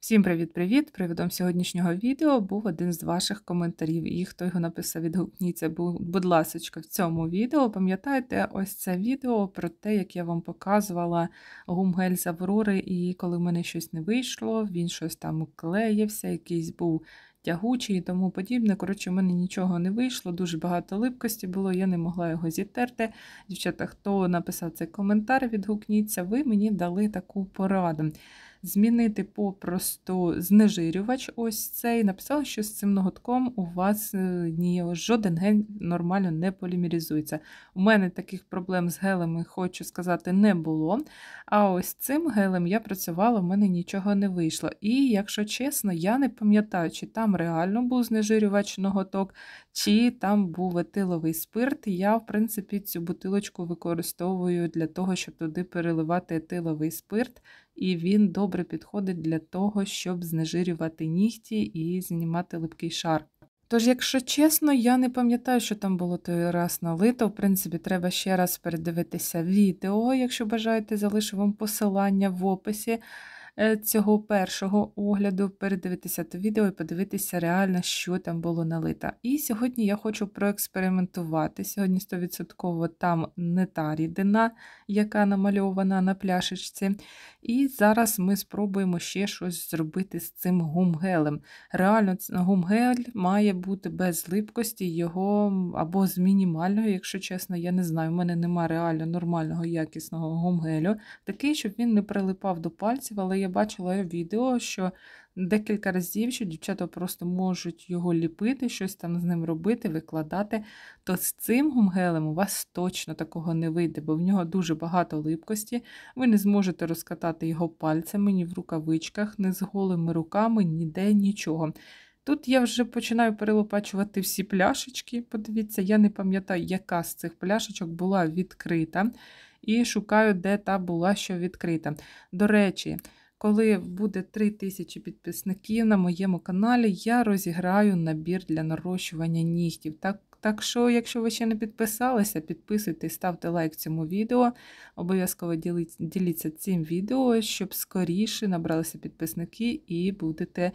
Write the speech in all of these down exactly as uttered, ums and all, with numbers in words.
Всім привіт-привіт! Приводом сьогоднішнього відео був один з ваших коментарів, і хто його написав, відгукніться, будь ласочка, в цьому відео. Пам'ятаєте, ось це відео про те, як я вам показувала гум-гель з Аврори, і коли в мене щось не вийшло, він щось там клеївся, якийсь був тягучий і тому подібне. Коротше, в мене нічого не вийшло, дуже багато липкості було, я не могла його зітерти. Дівчата, хто написав цей коментар, відгукніться, ви мені дали таку пораду. Змінити попросту знежирювач ось цей. Написали, що з цим ноготком у вас ні, жоден гель нормально не полімеризується. У мене таких проблем з гелями, хочу сказати, не було. А ось цим гелем я працювала, в мене нічого не вийшло. І, якщо чесно, я не пам'ятаю, чи там реально був знежирювач ноготок, чи там був етиловий спирт. Я, в принципі, цю бутилочку використовую для того, щоб туди переливати етиловий спирт. І він добре підходить для того, щоб знежирювати нігті і знімати липкий шар. Тож, якщо чесно, я не пам'ятаю, що там було той раз налито. В принципі, треба ще раз передивитися відео. Якщо бажаєте, залишу вам посилання в описі цього першого огляду, передивитися те відео і подивитися реально, що там було налито. І сьогодні я хочу проекспериментувати. Сьогодні сто відсотків там не та рідина, яка намальована на пляшечці. І зараз ми спробуємо ще щось зробити з цим гум-гелем. Реально, гум-гель має бути без липкості, його або з мінімального, якщо чесно, я не знаю. У мене немає реально нормального якісного гум-гелю. Такий, щоб він не прилипав до пальців, але я бачила відео, що декілька разів, що дівчата просто можуть його ліпити, щось там з ним робити, викладати, то з цим гум-гелем у вас точно такого не вийде, бо в нього дуже багато липкості, ви не зможете розкатати його пальцями, ні в рукавичках, ні з голими руками, ніде нічого. Тут я вже починаю перелопачувати всі пляшечки, подивіться, я не пам'ятаю, яка з цих пляшечок була відкрита, і шукаю, де та була, що відкрита. До речі, коли буде три тисячі підписників на моєму каналі, я розіграю набір для нарощування нігтів. Так, так що, якщо ви ще не підписалися, підписуйтесь, ставте лайк цьому відео. Обов'язково діліться цим відео, щоб скоріше набралися підписники і будете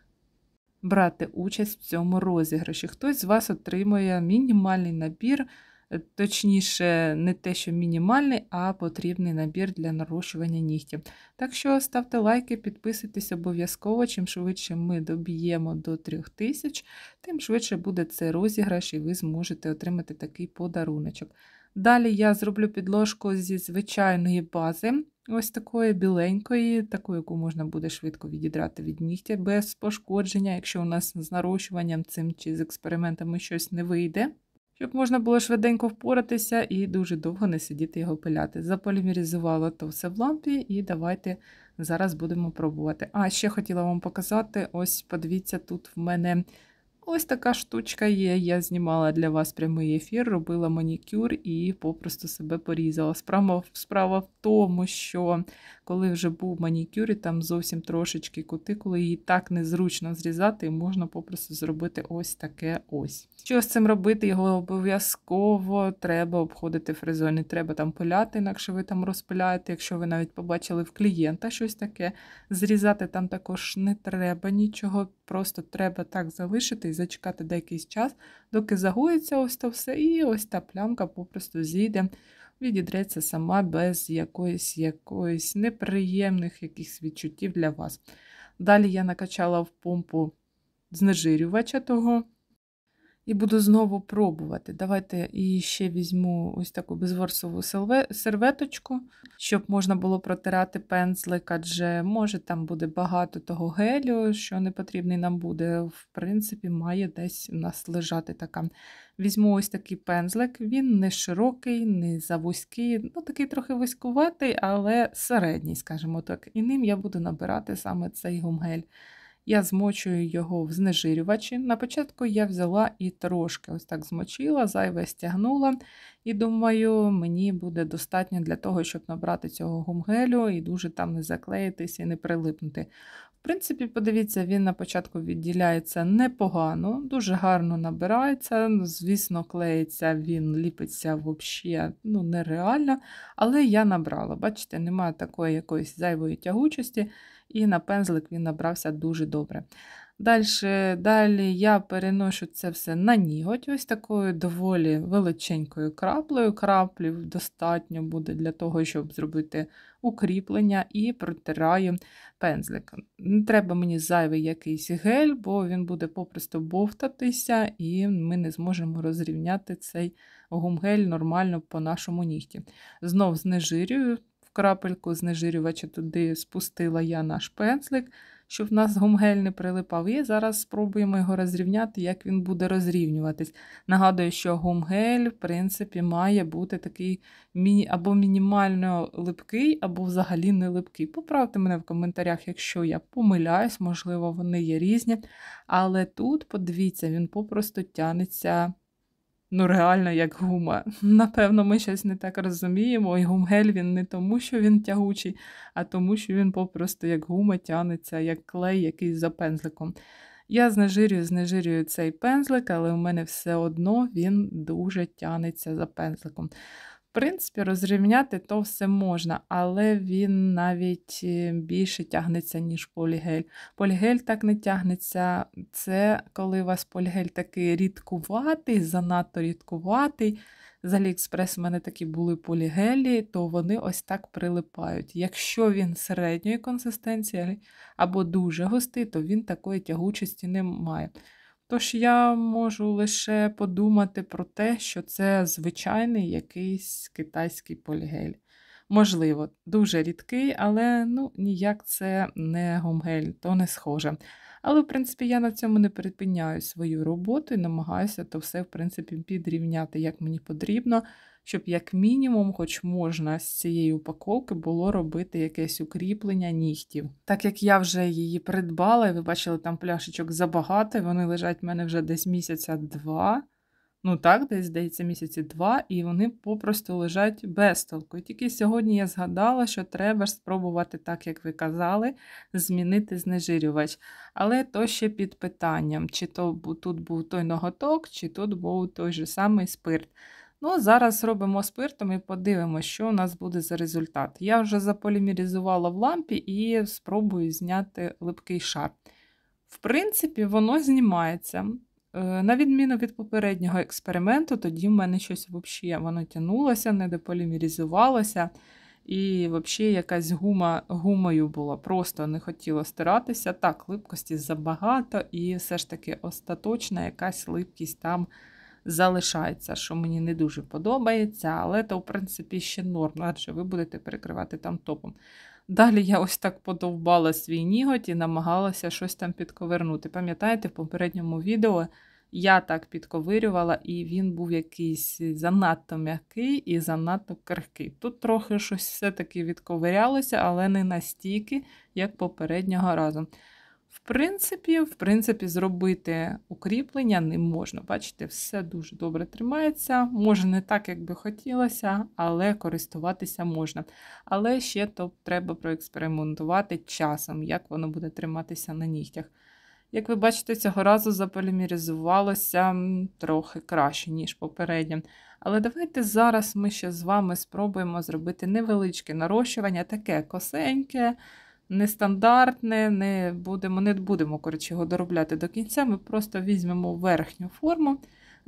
брати участь в цьому розіграші. Хтось з вас отримує мінімальний набір, точніше, не те, що мінімальний, а потрібний набір для нарощування нігтів. Так що ставте лайки, підписуйтесь обов'язково. Чим швидше ми доб'ємо до трьох тисяч, тим швидше буде цей розіграш і ви зможете отримати такий подаруночок. Далі я зроблю підложку зі звичайної бази, ось такої біленької, таку, яку можна буде швидко відідрати від нігтя без пошкодження, якщо у нас з нарощуванням цим чи з експериментами щось не вийде. Щоб можна було швиденько впоратися і дуже довго не сидіти його пиляти. Заполімеризувала то все в лампі і давайте зараз будемо пробувати. А, ще хотіла вам показати, ось подивіться, тут в мене ось така штучка є. Я знімала для вас прямий ефір, робила манікюр і попросту себе порізала. Справа, справа в тому, що коли вже був манікюр, і там зовсім трошечки кутикули, її так незручно зрізати, і можна попросту зробити ось таке ось. Що з цим робити? Його обов'язково треба обходити фрезою. Не треба там пиляти, інакше ви там розпиляєте. Якщо ви навіть побачили в клієнта щось таке, зрізати там також не треба нічого. Просто треба так залишити і зачекати деякий час, доки загоїться ось то все, і ось та плямка попросту зійде, відідреться сама без якоїсь, якоїсь неприємних якихось відчуттів для вас. Далі я накачала в помпу знежирювача того. І буду знову пробувати. Давайте і ще візьму ось таку безворсову серветочку, щоб можна було протирати пензлик, адже може там буде багато того гелю, що не потрібний нам буде. В принципі, має десь у нас лежати така. Візьму ось такий пензлик, він не широкий, не завузький, ну такий трохи вузькуватий, але середній, скажімо так. І ним я буду набирати саме цей гум-гель. Я змочую його в знежирювачі. На початку я взяла і трошки ось так змочила, зайве стягнула. І думаю, мені буде достатньо для того, щоб набрати цього гум-гелю і дуже там не заклеїтися і не прилипнути. В принципі, подивіться, він на початку відділяється непогано, дуже гарно набирається. Звісно, клеїться, він ліпиться взагалі ну, нереально. Але я набрала, бачите, немає такої якоїсь зайвої тягучості. і на пензлик він набрався дуже добре. Дальше, далі я переношу це все на ніготь, ось такою доволі величенькою краплею. Краплів достатньо буде для того, щоб зробити укріплення, і протираю пензлик. Не треба мені зайвий якийсь гель, бо він буде попросту бовтатися, і ми не зможемо розрівняти цей гумгель нормально по нашому нігті. Знов знежирюю, в крапельку знежирювача туди спустила я наш пензлик, щоб в нас гумгель не прилипав. І зараз спробуємо його розрівняти, як він буде розрівнюватись. Нагадую, що гумгель, в принципі, має бути такий міні... або мінімально липкий, або взагалі не липкий. Поправте мене в коментарях, якщо я помиляюсь, можливо, вони є різні. Але тут, подивіться, він попросту тянеться, ну, реально, як гума. Напевно, ми щось не так розуміємо, і гумгель він не тому, що він тягучий, а тому, що він попросту як гума тянеться, як клей якийсь за пензликом. Я знежирюю, знежирюю цей пензлик, але у мене все одно він дуже тянеться за пензликом. В принципі, розрівняти то все можна, але він навіть більше тягнеться, ніж полігель. Полігель так не тягнеться. Це коли у вас полігель такий рідкуватий, занадто рідкуватий. З Аліекспрес у мене такі були полігелі, то вони ось так прилипають. Якщо він середньої консистенції або дуже густий, то він такої тягучості не має. Тож я можу лише подумати про те, що це звичайний якийсь китайський полігель. Можливо, дуже рідкий, але ну, ніяк це не гумгель, то не схоже. Але, в принципі, я на цьому не припиняю свою роботу і намагаюся то все, в принципі, підрівняти, як мені потрібно, щоб як мінімум, хоч можна з цієї упаковки було робити якесь укріплення нігтів. Так як я вже її придбала, і ви бачили, там пляшечок забагато, вони лежать в мене вже десь місяця два. Ну так, десь, здається, місяці два, і вони попросту лежать без толку. І тільки сьогодні я згадала, що треба ж спробувати, так як ви казали, змінити знежирювач. Але то ще під питанням, чи то тут був той ноготок, чи тут був той же самий спирт. Ну, зараз робимо спиртом і подивимося, що у нас буде за результат. Я вже заполімеризувала в лампі і спробую зняти липкий шар. В принципі, воно знімається. На відміну від попереднього експерименту, тоді в мене щось взагалі воно тягнулося, не деполімеризувалося. І взагалі якась гума гумою була, просто не хотіло стиратися. Так, липкості забагато, і все ж таки остаточна якась липкість там залишається, що мені не дуже подобається, але то, в принципі, ще норм, адже ви будете перекривати там топом. Далі я ось так подовбала свій ніготь і намагалася щось там підковирнути. Пам'ятаєте, в попередньому відео я так підковирювала, і він був якийсь занадто м'який і занадто крихкий. Тут трохи щось все-таки відковирялося, але не настільки, як попереднього разу. В принципі, в принципі, зробити укріплення не можна. Бачите, все дуже добре тримається. Може, не так, як би хотілося, але користуватися можна. Але ще то треба проекспериментувати часом, як воно буде триматися на нігтях. Як ви бачите, цього разу заполімеризувалося трохи краще, ніж попередньо. Але давайте зараз ми ще з вами спробуємо зробити невеличке нарощування, таке косеньке, нестандартне, не будемо, не будемо коротше, його доробляти до кінця. Ми просто візьмемо верхню форму,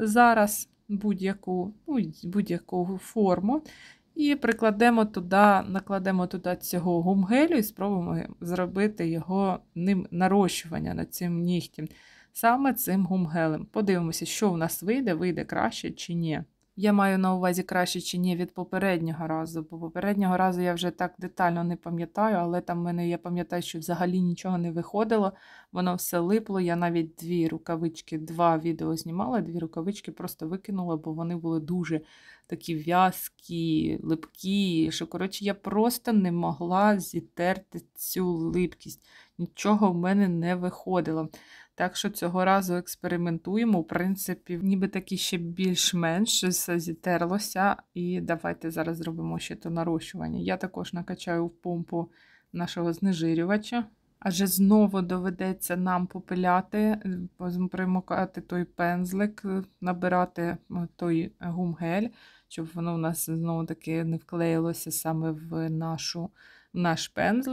зараз будь-яку ну, будь-яку форму, і прикладемо туди, накладемо туди цього гумгелю і спробуємо зробити його ним нарощування над цим нігтем. Саме цим гумгелем. Подивимося, що в нас вийде, вийде краще чи ні. Я маю на увазі краще чи ні від попереднього разу, бо попереднього разу я вже так детально не пам'ятаю, але там в мене, я пам'ятаю, що взагалі нічого не виходило, воно все липло, я навіть дві рукавички, два відео знімала, дві рукавички просто викинула, бо вони були дуже такі в'язкі, липкі, що, коротше, я просто не могла зітерти цю липкість, нічого в мене не виходило. Так що цього разу експериментуємо, в принципі, ніби таки ще більш-менш все зітерлося. І давайте зараз зробимо ще то нарощування. Я також накачаю в помпу нашого знежирювача. Адже знову доведеться нам попиляти, примокати той пензлик, набирати той гумгель, щоб воно у нас знову таки не вклеїлося саме в, нашу, в наш пензлик.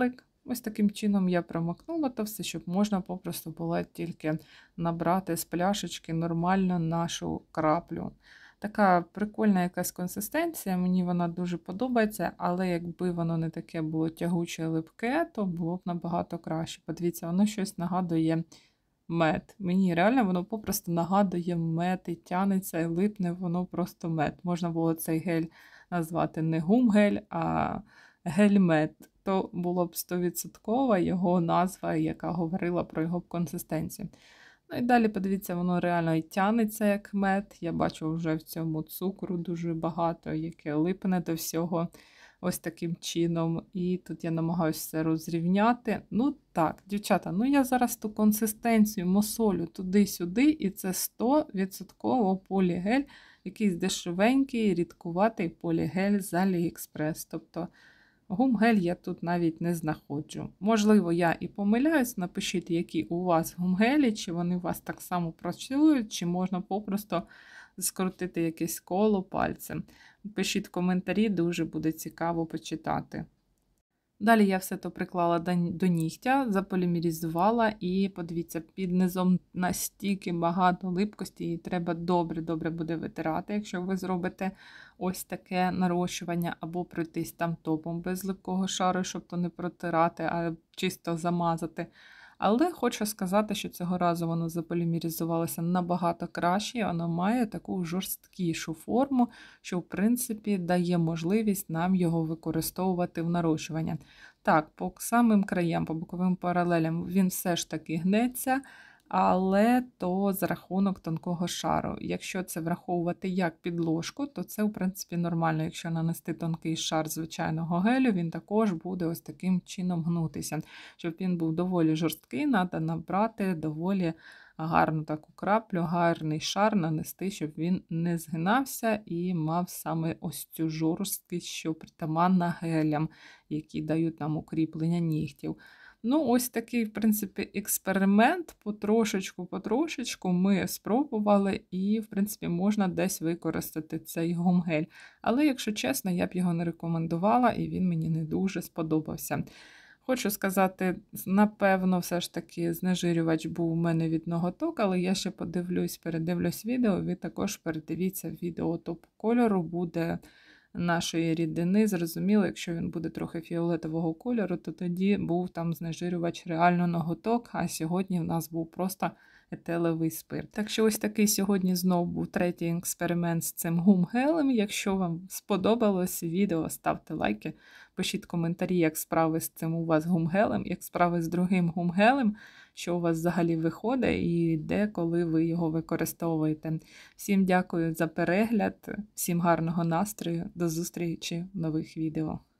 Ось таким чином я промокнула то все, щоб можна попросту було тільки набрати з пляшечки нормально нашу краплю. Така прикольна якась консистенція, мені вона дуже подобається, але якби воно не таке було тягуче і липке, то було б набагато краще. Подивіться, воно щось нагадує мед. Мені реально воно попросту нагадує мед і тянеться і липне, воно просто мед. Можна було цей гель назвати не гум-гель, а гель-мед. То було б сто відсотків його назва, яка говорила про його консистенцію. Ну і далі, подивіться, воно реально і тянеться як мед. Я бачу вже в цьому цукру дуже багато, яке липне до всього ось таким чином. І тут я намагаюся все розрівняти. Ну так, дівчата, ну я зараз ту консистенцію мосолю туди-сюди, і це сто відсотків полігель, якийсь дешевенький, рідкуватий полігель з Аліекспрес. Тобто гум-гель я тут навіть не знаходжу. Можливо, я і помиляюсь, напишіть, які у вас гум-гелі, чи вони у вас так само працюють, чи можна попросту скрутити якесь коло пальцем. Пишіть в коментарі, дуже буде цікаво почитати. Далі я все то приклала до нігтя, заполімеризувала і, подивіться, під низом настільки багато липкості, і треба добре-добре буде витирати, якщо ви зробите ось таке нарощування, або пройтись там топом без липкого шару, щоб то не протирати, а чисто замазати. Але хочу сказати, що цього разу воно заполімеризувалося набагато краще, воно має таку жорсткішу форму, що, в принципі, дає можливість нам його використовувати в нарощуванні. Так, по самим краям, по боковим паралелям він все ж таки гнеться, але то за рахунок тонкого шару. Якщо це враховувати як підложку, то це, в принципі, нормально. Якщо нанести тонкий шар звичайного гелю, він також буде ось таким чином гнутися. Щоб він був доволі жорсткий, треба набрати доволі гарну таку краплю, гарний шар нанести, щоб він не згинався і мав саме ось цю жорсткість, що притаманна гелям, які дають нам укріплення нігтів. Ну, ось такий, в принципі, експеримент, потрошечку-потрошечку ми спробували, і, в принципі, можна десь використати цей гум-гель. Але, якщо чесно, я б його не рекомендувала, і він мені не дуже сподобався. Хочу сказати, напевно, все ж таки знежирювач був у мене від ноготок, але я ще подивлюсь, передивлюсь відео, ви також передивіться відео топ кольору, буде нашої рідини. Зрозуміло, якщо він буде трохи фіолетового кольору, то тоді був там знежирювач реально ноготок, а сьогодні в нас був просто етиловий спирт. Так що ось такий сьогодні знову був третій експеримент з цим гум-гелем. Якщо вам сподобалось відео, ставте лайки, пишіть коментарі, як справи з цим у вас гум-гелем, як справи з другим гум-гелем, що у вас взагалі виходить і де, коли ви його використовуєте. Всім дякую за перегляд, всім гарного настрою, до зустрічі в нових відео.